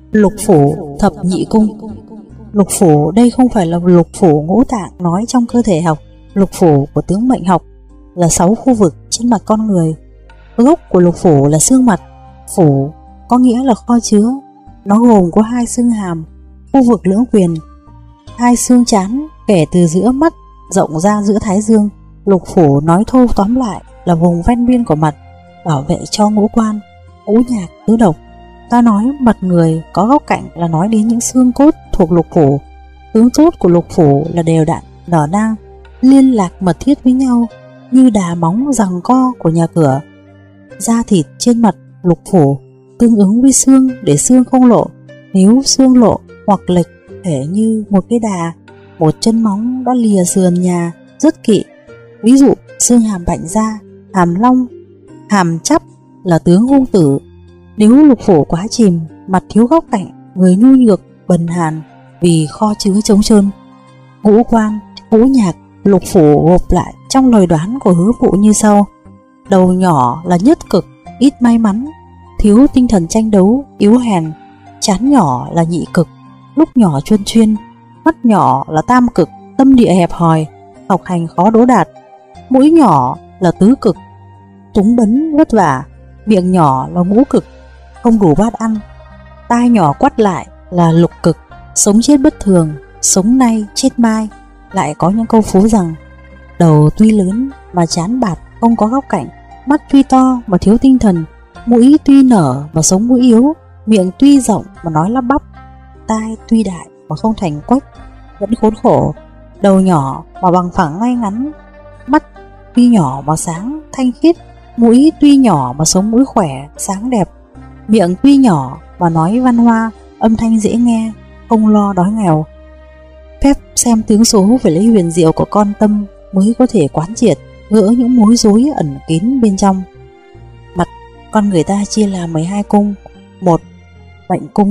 Lục phủ thập nhị cung. Lục phủ đây không phải là lục phủ ngũ tạng nói trong cơ thể học. Lục phủ của tướng mệnh học là 6 khu vực trên mặt con người. Gốc của lục phủ là xương mặt. Phủ có nghĩa là kho chứa. Nó gồm có 2 xương hàm, khu vực lưỡng quyền, 2 xương trán kể từ giữa mắt rộng ra giữa thái dương. Lục phủ nói thô tóm lại là vùng ven biên của mặt, bảo vệ cho ngũ quan, ngũ nhạc, tứ độc. Ta nói mặt người có góc cạnh là nói đến những xương cốt thuộc lục phủ. Tướng tốt của lục phủ là đều đặn, nở nang, liên lạc mật thiết với nhau như đà móng giằng co của nhà cửa. Da thịt trên mặt lục phủ tương ứng với xương để xương không lộ. Nếu xương lộ hoặc lệch thể như một cái đà, một chân móng đã lìa sườn nhà rất kỵ. Ví dụ xương hàm bạnh da, hàm long, hàm chắp là tướng hung tử. Nếu lục phủ quá chìm, mặt thiếu góc cạnh, người nhu nhược, bần hàn vì kho chứa trống trơn. Ngũ quan, ngũ nhạc, lục phủ gộp lại trong lời đoán của hứa phụ như sau. Đầu nhỏ là nhất cực, ít may mắn, thiếu tinh thần tranh đấu, yếu hèn. Trán nhỏ là nhị cực, lúc nhỏ chuyên chuyên. Mắt nhỏ là tam cực, tâm địa hẹp hòi, học hành khó đỗ đạt. Mũi nhỏ là tứ cực, túng bấn vất vả. Miệng nhỏ là ngũ cực, không đủ bát ăn. Tai nhỏ quắt lại là lục cực, sống chết bất thường, sống nay chết mai. Lại có những câu phú rằng đầu tuy lớn mà chán bạt không có góc cạnh, mắt tuy to mà thiếu tinh thần, mũi tuy nở mà sống mũi yếu, miệng tuy rộng mà nói lắp bắp, tai tuy đại mà không thành quách, vẫn khốn khổ. Đầu nhỏ mà bằng phẳng ngay ngắn, mắt tuy nhỏ mà sáng thanh khiết, mũi tuy nhỏ mà sống mũi khỏe sáng đẹp, miệng tuy nhỏ mà nói văn hoa âm thanh dễ nghe, không lo đói nghèo. Phép xem tướng số phải lấy huyền diệu của con tâm mới có thể quán triệt, gỡ những mối rối ẩn kín bên trong. Mặt con người ta chia làm 12 cung. 1. Mệnh cung,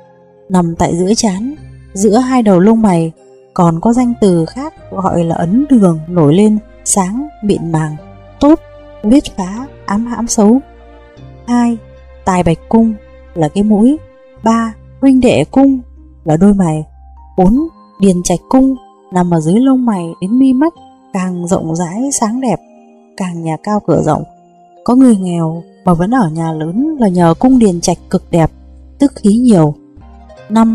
nằm tại giữa trán, giữa 2 đầu lông mày, còn có danh từ khác gọi là ấn đường nổi lên, sáng, mịn màng, tốt, vết phá, ám hãm xấu. 2. Tài bạch cung là cái mũi. 3. Huynh đệ cung là đôi mày. 4. Điền trạch cung nằm ở dưới lông mày đến mi mắt, càng rộng rãi sáng đẹp, càng nhà cao cửa rộng. Có người nghèo mà vẫn ở nhà lớn là nhờ cung điền trạch cực đẹp, tức khí nhiều. 5.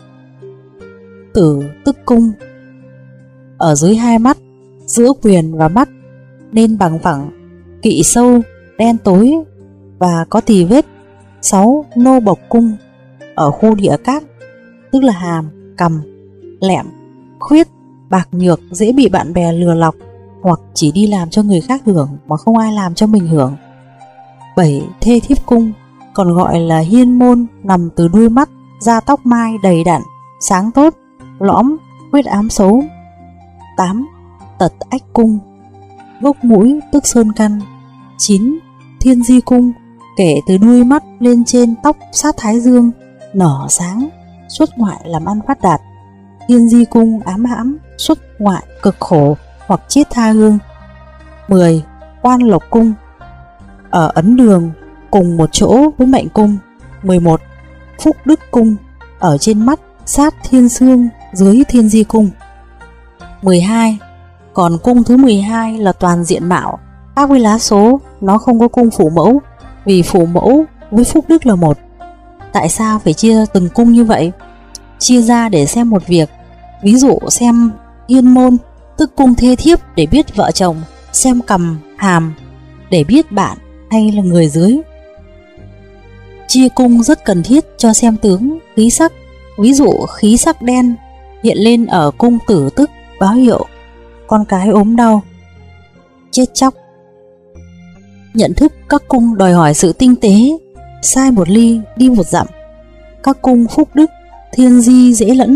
Tử tức cung, ở dưới 2 mắt, giữa quyền và mắt, nên bằng phẳng, kỵ sâu, đen tối và có tì vết. 6. Nô bộc cung, ở khu địa cát, tức là hàm, cằm, lẹm, khuyết, bạc nhược, dễ bị bạn bè lừa lọc hoặc chỉ đi làm cho người khác hưởng mà không ai làm cho mình hưởng. 7. Thê thiếp cung, còn gọi là hiên môn, nằm từ đuôi mắt da tóc mai đầy đặn, sáng tốt, lõm, huyết ám xấu. 8. Tật ách cung, gốc mũi tức sơn căn. 9. Thiên di cung, kể từ đuôi mắt lên trên tóc sát thái dương, nở sáng, xuất ngoại làm ăn phát đạt. Thiên di cung ám hãm, xuất ngoại cực khổ hoặc chết tha hương. 10. Quan lộc cung, ở ấn đường cùng một chỗ với mệnh cung. 11. Phúc đức cung, ở trên mắt sát thiên xương dưới thiên di cung. 12. Còn cung thứ 12 là toàn diện mạo, khác với lá số, nó không có cung phủ mẫu, vì phủ mẫu với phúc đức là một. Tại sao phải chia từng cung như vậy? Chia ra để xem một việc. Ví dụ xem hiên môn tức cung thê thiếp để biết vợ chồng, xem cằm hàm để biết bạn hay là người dưới. Chia cung rất cần thiết cho xem tướng khí sắc. Ví dụ khí sắc đen hiện lên ở cung tử tức báo hiệu con cái ốm đau, chết chóc. Nhận thức các cung đòi hỏi sự tinh tế, sai một ly đi một dặm. Các cung phúc đức, thiên di dễ lẫn.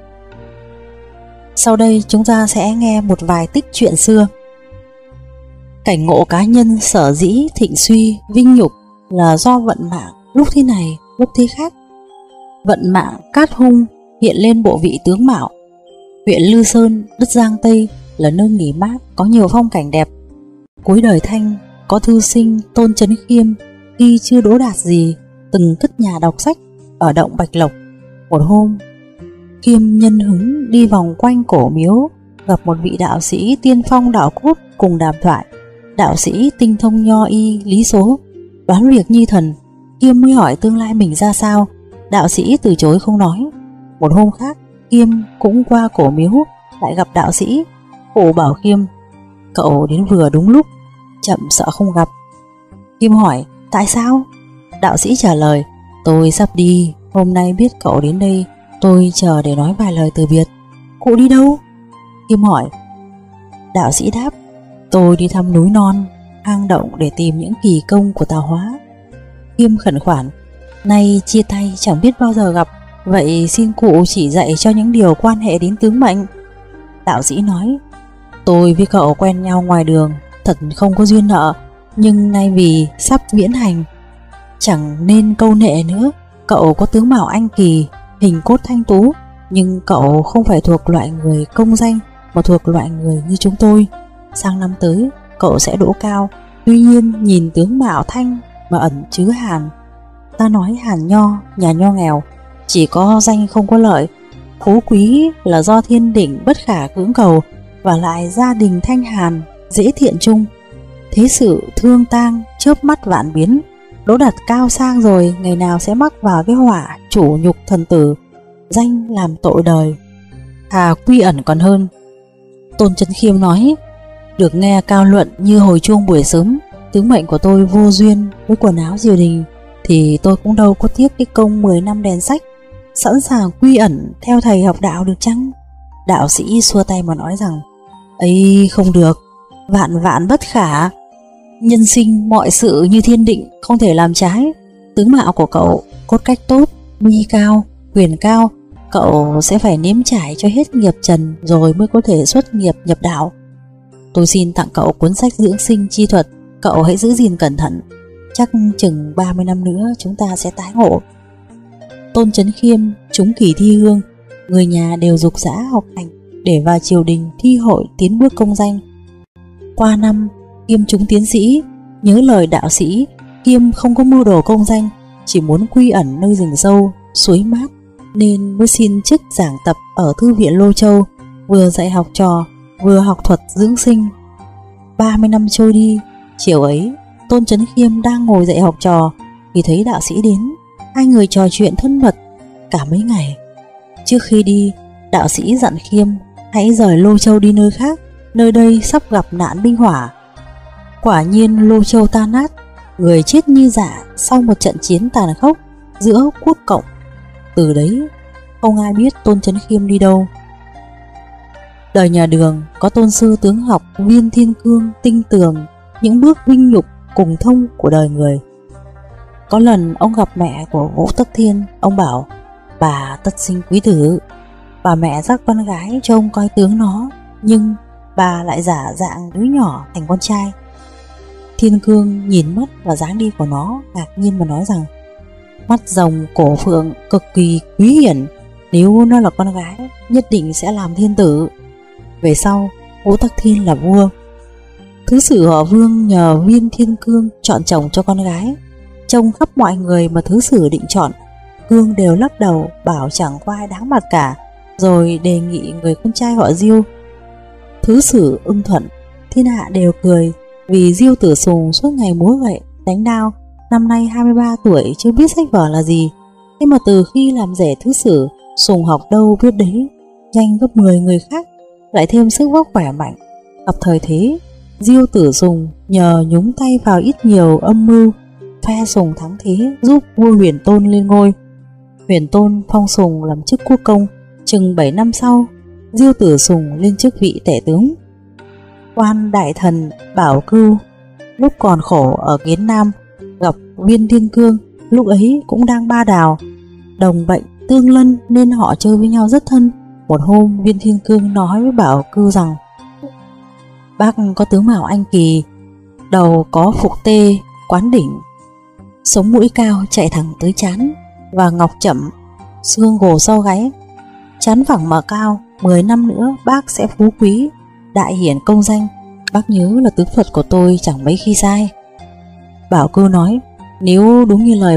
Sau đây chúng ta sẽ nghe một vài tích chuyện xưa. Cảnh ngộ cá nhân sở dĩ thịnh suy vinh nhục là do vận mạng lúc thế này lúc thế khác. Vận mạng cát hung hiện lên bộ vị tướng mạo. Huyện Lư Sơn, đất Giang Tây là nơi nghỉ mát có nhiều phong cảnh đẹp. Cuối đời Thanh có thư sinh Tôn Chấn Khiêm khi chưa đỗ đạt gì từng cất nhà đọc sách ở động Bạch Lộc. Một hôm, Kiêm nhân hứng đi vòng quanh cổ miếu, gặp một vị đạo sĩ tiên phong đạo cốt cùng đàm thoại. Đạo sĩ tinh thông nho y lý số, đoán việc như thần. Kiêm mới hỏi tương lai mình ra sao. Đạo sĩ từ chối không nói. Một hôm khác, Kiêm cũng qua cổ miếu, lại gặp đạo sĩ. Cụ bảo Kiêm: cậu đến vừa đúng lúc, chậm sợ không gặp. Kiêm hỏi: tại sao? Đạo sĩ trả lời: tôi sắp đi, hôm nay biết cậu đến đây, tôi chờ để nói vài lời từ biệt. Cụ đi đâu? Kiêm hỏi. Đạo sĩ đáp: tôi đi thăm núi non, hang động để tìm những kỳ công của tạo hóa. Kiêm khẩn khoản: nay chia tay chẳng biết bao giờ gặp, vậy xin cụ chỉ dạy cho những điều quan hệ đến tướng mệnh. Đạo sĩ nói: tôi với cậu quen nhau ngoài đường, thật không có duyên nợ, nhưng nay vì sắp viễn hành, chẳng nên câu nệ nữa. Cậu có tướng mạo anh kỳ, hình cốt thanh tú, nhưng cậu không phải thuộc loại người công danh, mà thuộc loại người như chúng tôi. Sang năm tới cậu sẽ đỗ cao, tuy nhiên nhìn tướng mạo thanh mà ẩn chứa hàn. Ta nói hàn nho, nhà nho nghèo, chỉ có danh không có lợi. Phú quý là do thiên định bất khả cưỡng cầu, và lại gia đình thanh hàn, dễ thiện chung. Thế sự thương tang chớp mắt vạn biến, đỗ đạt cao sang rồi, ngày nào sẽ mắc vào cái họa chủ nhục thần tử, danh làm tội đời, thà quy ẩn còn hơn. Tôn Chấn Khiêm nói: được nghe cao luận như hồi chuông buổi sớm, tướng mệnh của tôi vô duyên với quần áo triều đình, thì tôi cũng đâu có tiếc cái công 10 năm đèn sách, sẵn sàng quy ẩn theo thầy học đạo được chăng? Đạo sĩ xua tay mà nói rằng: ấy không được, vạn vạn bất khả. Nhân sinh mọi sự như thiên định, không thể làm trái. Tướng mạo của cậu cốt cách tốt, mi cao, quyền cao, cậu sẽ phải nếm trải cho hết nghiệp trần rồi mới có thể xuất nghiệp nhập đạo. Tôi xin tặng cậu cuốn sách dưỡng sinh chi thuật, cậu hãy giữ gìn cẩn thận, chắc chừng 30 năm nữa chúng ta sẽ tái ngộ. Tôn Chấn Khiêm trúng kỳ thi hương, người nhà đều giục giã học hành để vào triều đình thi hội tiến bước công danh. Qua năm, Kiêm trúng tiến sĩ. Nhớ lời đạo sĩ, Kiêm không có mưu đồ công danh, chỉ muốn quy ẩn nơi rừng sâu, suối mát, nên mới xin chức giảng tập ở Thư viện Lô Châu, vừa dạy học trò, vừa học thuật dưỡng sinh. 30 năm trôi đi, chiều ấy Tôn Chấn Khiêm đang ngồi dạy học trò thì thấy đạo sĩ đến. Hai người trò chuyện thân mật cả mấy ngày. Trước khi đi, đạo sĩ dặn Khiêm hãy rời Lô Châu đi nơi khác, nơi đây sắp gặp nạn binh hỏa. Quả nhiên Lô Châu tan nát, người chết như rạ sau một trận chiến tàn khốc giữa quốc cộng. Từ đấy không ai biết Tôn Chấn Khiêm đi đâu. Đời nhà Đường có tôn sư tướng học Viên Thiên Cương tinh tường những bước vinh nhục cùng thông của đời người. Có lần ông gặp mẹ của Vũ Tắc Thiên, ông bảo: bà tất sinh quý tử. Bà mẹ dắt con gái cho ông coi tướng nó, nhưng bà lại giả dạng đứa nhỏ thành con trai. Thiên Cương nhìn mắt và dáng đi của nó, ngạc nhiên mà nói rằng: mắt rồng cổ phượng cực kỳ quý hiển, nếu nó là con gái nhất định sẽ làm thiên tử. Về sau Vũ Tắc Thiên là vua. Thứ sử họ Vương nhờ Viên Thiên Cương chọn chồng cho con gái. Trông khắp mọi người mà thứ sử định chọn, Cương đều lắc đầu bảo chẳng có ai đáng mặt cả, rồi đề nghị người con trai họ Diêu. Thứ sử ưng thuận, thiên hạ đều cười, vì Diêu Tử Sùng suốt ngày múa gậy đánh đao, năm nay 23 tuổi chưa biết sách vở là gì. Thế mà từ khi làm rể thứ sử, Sùng học đâu biết đấy, nhanh gấp 10 người khác, lại thêm sức vóc khỏe mạnh. Gặp thời thế, Diêu Tử Sùng nhờ nhúng tay vào ít nhiều âm mưu, phe Sùng thắng thế, giúp vua Huyền Tôn lên ngôi. Huyền Tôn phong Sùng làm chức quốc công. Chừng 7 năm sau, Diêu Tử Sùng lên chức vị tể tướng. Quan đại thần Bảo Cưu lúc còn khổ ở Kiến Nam gặp Viên Thiên Cương, lúc ấy cũng đang ba đào, đồng bệnh tương lân nên họ chơi với nhau rất thân. Một hôm Viên Thiên Cương nói với Bảo Cưu rằng: bác có tướng mạo anh kỳ, đầu có phục tê quán đỉnh, sống mũi cao chạy thẳng tới trán, và ngọc chậm, xương gồ sau gáy, trán phẳng mà cao. 10 năm nữa bác sẽ phú quý, đại hiển công danh. Bác nhớ là tướng thuật của tôi chẳng mấy khi sai. Bảo Cưu nói: nếu đúng như lời bác,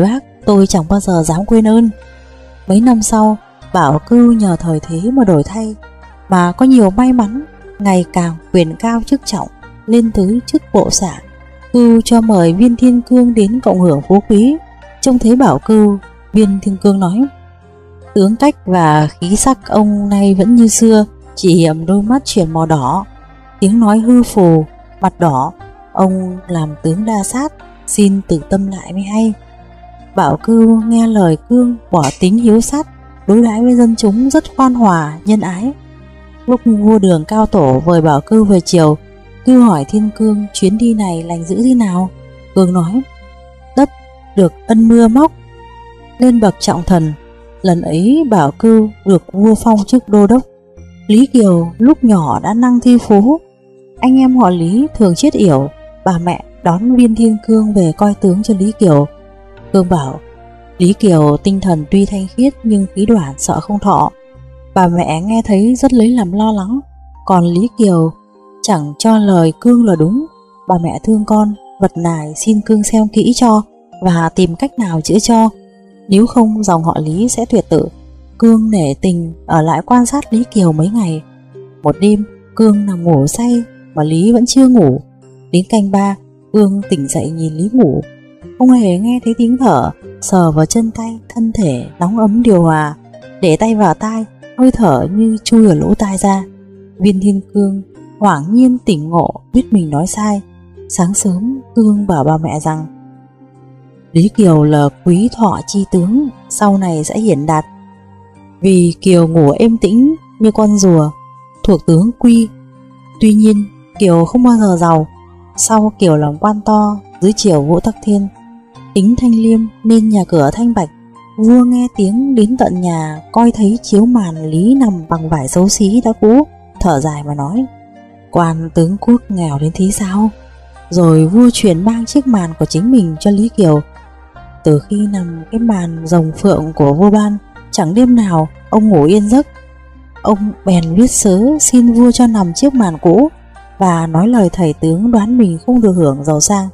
tôi chẳng bao giờ dám quên ơn. Mấy năm sau, Bảo Cưu nhờ thời thế mà đổi thay, mà có nhiều may mắn, ngày càng quyền cao chức trọng, lên tới chức bộ xã. Cưu cho mời Viên Thiên Cương đến cộng hưởng phú quý. Trông thấy Bảo Cưu, Viên Thiên Cương nói: tướng cách và khí sắc ông nay vẫn như xưa, chỉ hiểm đôi mắt chuyển màu đỏ, tiếng nói hư phù, mặt đỏ. Ông làm tướng đa sát, xin từ tâm lại mới hay. Bảo Cưu nghe lời Cương, bỏ tính hiếu sát, đối đãi với dân chúng rất khoan hòa, nhân ái. Lúc vua Đường Cao Tổ vời Bảo Cưu về triều, Cưu hỏi Thiên Cương chuyến đi này lành dữ thế nào. Cương nói: đất được ân mưa móc, lên bậc trọng thần. Lần ấy Bảo Cưu được vua phong chức đô đốc. Lý Kiều lúc nhỏ đã năng thi phú, anh em họ Lý thường chết yểu. Bà mẹ đón Viên Thiên Cương về coi tướng cho Lý Kiều. Cương bảo: Lý Kiều tinh thần tuy thanh khiết nhưng khí đoản, sợ không thọ. Bà mẹ nghe thấy rất lấy làm lo lắng, còn Lý Kiều chẳng cho lời Cương là đúng. Bà mẹ thương con, vật nài xin Cương xem kỹ cho và tìm cách nào chữa cho, nếu không dòng họ Lý sẽ tuyệt tự. Cương nể tình ở lại quan sát Lý Kiều mấy ngày. Một đêm Cương nằm ngủ say mà Lý vẫn chưa ngủ. Đến canh 3, Cương tỉnh dậy nhìn Lý ngủ, không hề nghe thấy tiếng thở. Sờ vào chân tay, thân thể nóng ấm điều hòa, để tay vào tai, hơi thở như chui ở lỗ tai ra. Viên Thiên Cương hoảng nhiên tỉnh ngộ, biết mình nói sai. Sáng sớm Cương bảo bà mẹ rằng Lý Kiều là quý thọ chi tướng, sau này sẽ hiển đạt. Vì Kiều ngủ êm tĩnh như con rùa, thuộc tướng Quy. Tuy nhiên Kiều không bao giờ giàu. Sau Kiều làm quan to dưới triều Vũ Tắc Thiên, tính thanh liêm nên nhà cửa thanh bạch. Vua nghe tiếng đến tận nhà, coi thấy chiếu màn Lý nằm bằng vải xấu xí đã cũ, thở dài mà nói: quan tướng quốc nghèo đến thế sao? Rồi vua truyền mang chiếc màn của chính mình cho Lý Kiều. Từ khi nằm cái màn rồng phượng của vua ban, chẳng đêm nào ông ngủ yên giấc. Ông bèn viết sớ xin vua cho nằm chiếc màn cũ, và nói lời thầy tướng đoán mình không được hưởng giàu sang.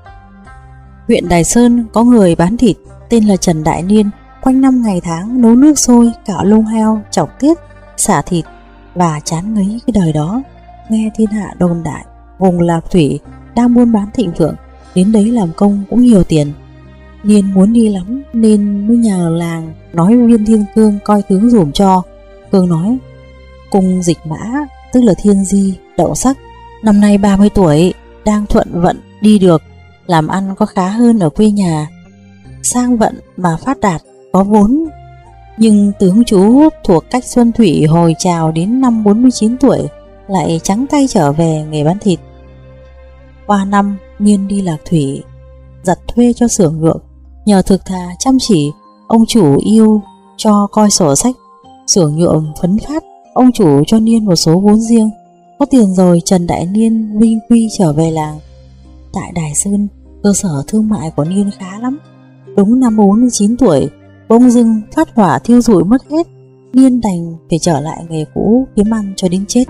Huyện Đài Sơn có người bán thịt tên là Trần Đại Niên, quanh năm ngày tháng nấu nước sôi, cạo lông heo, chọc tiết, xả thịt và chán ngấy cái đời đó. Nghe thiên hạ đồn đại vùng Lạc Thủy đang buôn bán thịnh vượng, đến đấy làm công cũng nhiều tiền. Niên muốn đi lắm nên mới nhờ làng nói Viên Thiên Cương coi tướng dùm cho. Cương nói: cung Dịch Mã, tức là Thiên Di, đậu sắc, năm nay 30 tuổi, đang thuận vận đi được, làm ăn có khá hơn ở quê nhà, sang vận mà phát đạt, có vốn. Nhưng tướng chú thuộc cách Xuân Thủy hồi chào đến năm 49 tuổi lại trắng tay trở về nghề bán thịt. Qua năm Niên đi Lạc Thủy, giặt thuê cho xưởng nhuộm. Nhờ thực thà chăm chỉ, ông chủ yêu cho coi sổ sách, xưởng nhuộm phấn phát. Ông chủ cho Niên một số vốn riêng. Có tiền rồi, Trần Đại Niên vinh quy trở về làng. Tại Đài Sơn, cơ sở thương mại của Niên khá lắm. Đúng năm 49 tuổi, bỗng dưng phát hỏa thiêu rụi mất hết. Niên đành phải trở lại nghề cũ kiếm ăn cho đến chết.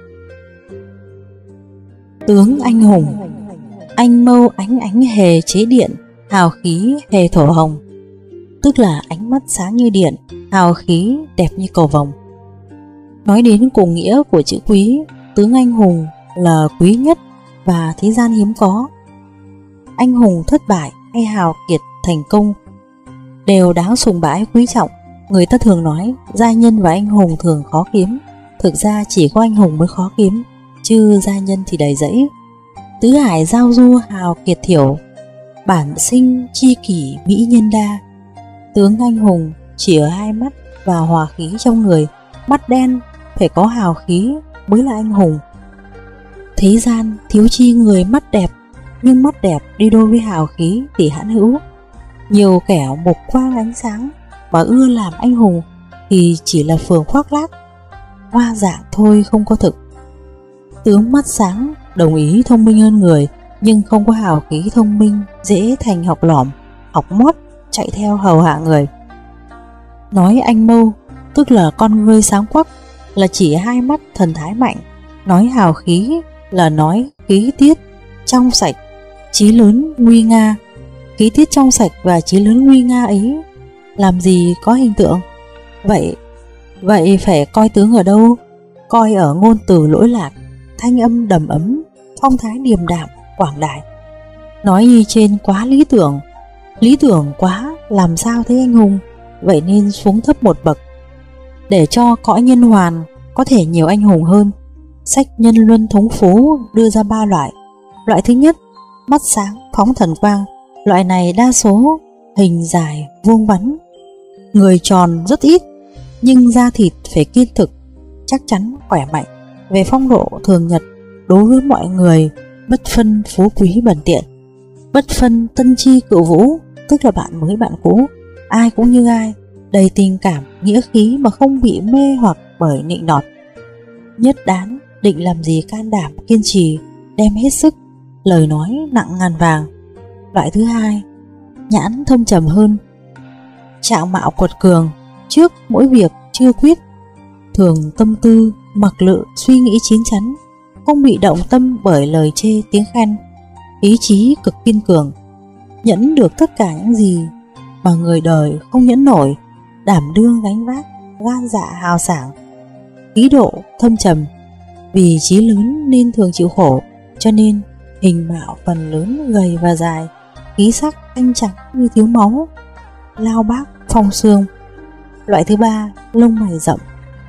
Tướng anh hùng, anh mâu ánh ánh hề chế điện, hào khí hề thổ hồng, tức là ánh mắt sáng như điện, hào khí đẹp như cầu vồng. Nói đến cùng nghĩa của chữ quý, tướng anh hùng là quý nhất và thế gian hiếm có. Anh hùng thất bại hay hào kiệt thành công đều đáng sùng bái quý trọng. Người ta thường nói gia nhân và anh hùng thường khó kiếm. Thực ra chỉ có anh hùng mới khó kiếm, chứ gia nhân thì đầy rẫy. Tứ hải giao du hào kiệt thiểu, bản sinh chi kỷ mỹ nhân đa. Tướng anh hùng chỉ ở hai mắt và hòa khí trong người. Mắt đen phải có hào khí mới là anh hùng. Thế gian thiếu chi người mắt đẹp, nhưng mắt đẹp đi đôi với hào khí thì hãn hữu. Nhiều kẻ mục quang ánh sáng và ưa làm anh hùng thì chỉ là phường khoác lác, hoa dạng thôi, không có thực. Tướng mắt sáng đồng ý thông minh hơn người, nhưng không có hào khí thông minh, dễ thành học lỏm, học mót, chạy theo hầu hạ người. Nói anh mâu, tức là con ngươi sáng quắc, là chỉ hai mắt thần thái mạnh. Nói hào khí là nói khí tiết trong sạch, chí lớn nguy nga. Khí tiết trong sạch và chí lớn nguy nga ấy làm gì có hình tượng. Vậy phải coi tướng ở đâu? Coi ở ngôn từ lỗi lạc, thanh âm đầm ấm, phong thái điềm đạm, quảng đại. Nói như trên quá lý tưởng quá làm sao thấy anh hùng. Vậy nên xuống thấp một bậc, để cho cõi nhân hoàn có thể nhiều anh hùng hơn. Sách Nhân Luân Thống Phú đưa ra 3 loại. Loại thứ nhất, mắt sáng phóng thần quang. Loại này đa số hình dài vuông vắn, người tròn rất ít, nhưng da thịt phải kiên thực, chắc chắn, khỏe mạnh. Về phong độ thường nhật đối với mọi người, bất phân phú quý bần tiện, bất phân tân chi cựu vũ, tức là bạn mới bạn cũ, ai cũng như ai, đầy tình cảm nghĩa khí mà không bị mê hoặc bởi nịnh nọt. Nhất đán, định làm gì can đảm kiên trì, đem hết sức, lời nói nặng ngàn vàng. Loại thứ hai, nhãn thâm trầm hơn, trạng mạo quật cường, trước mỗi việc chưa quyết, thường tâm tư mặc lự, suy nghĩ chín chắn, không bị động tâm bởi lời chê tiếng khen. Ý chí cực kiên cường, nhẫn được tất cả những gì mà người đời không nhẫn nổi, đảm đương gánh vác, gan dạ hào sảng. Khí độ thâm trầm, vì chí lớn nên thường chịu khổ, cho nên hình mạo phần lớn gầy và dài, khí sắc thanh trắng như thiếu máu, lao bác phong xương. Loại thứ ba, lông mày rậm,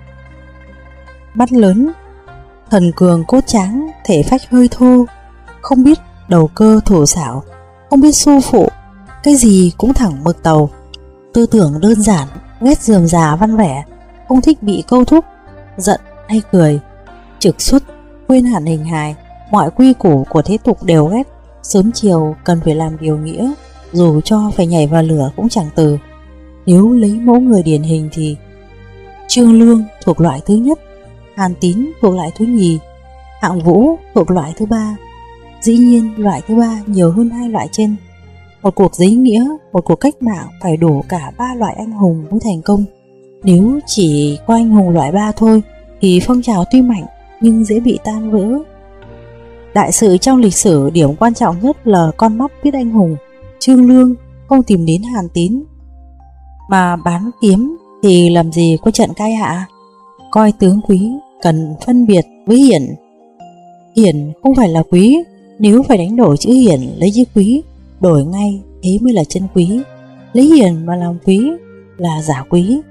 mắt lớn, thần cường cốt tráng, thể phách hơi thô, không biết đầu cơ thủ xảo, không biết xu phụ, cái gì cũng thẳng mực tàu. Tư tưởng đơn giản, ghét rườm rà văn vẻ, không thích bị câu thúc, giận hay cười, trực xuất, quên hẳn hình hài, mọi quy củ của thế tục đều ghét. Sớm chiều cần phải làm điều nghĩa, dù cho phải nhảy vào lửa cũng chẳng từ. Nếu lấy mẫu người điển hình thì Trương Lương thuộc loại thứ nhất, Hàn Tín thuộc loại thứ nhì, Hạng Vũ thuộc loại thứ ba. Dĩ nhiên loại thứ ba nhiều hơn hai loại trên. Một cuộc giấy nghĩa, một cuộc cách mạng phải đủ cả 3 loại anh hùng mới thành công. Nếu chỉ có anh hùng loại 3 thôi thì phong trào tuy mạnh nhưng dễ bị tan vỡ. Đại sự trong lịch sử, điểm quan trọng nhất là con mắt biết anh hùng. Trương Lương không tìm đến Hàn Tín mà bán kiếm thì làm gì có trận cai hạ. Coi tướng quý cần phân biệt với hiển. Hiển không phải là quý, nếu phải đánh đổi chữ hiển lấy chữ quý, đổi ngay thế mới là chân quý. Lấy hiển mà làm quý là giả quý.